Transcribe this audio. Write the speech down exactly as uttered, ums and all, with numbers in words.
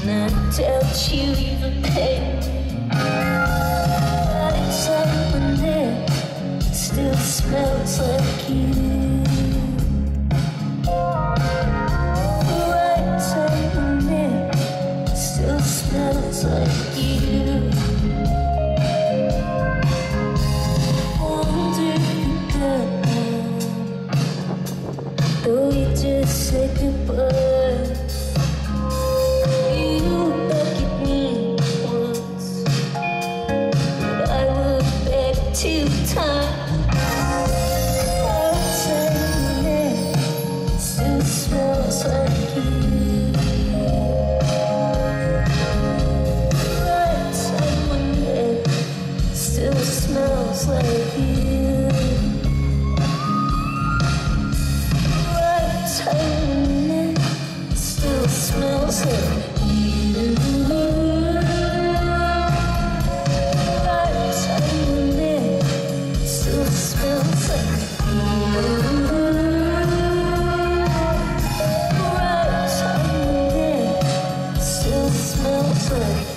not doubt you even pay. But inside my neck still smells like you. Right inside my neck still smells like you. Wonder if you got one, though you just said goodbye. Two times outside my neck still smells like you. Right inside my neck still smells like you. Right inside my neck still smells like you. Smells like you. Right inside my neck still smells like you.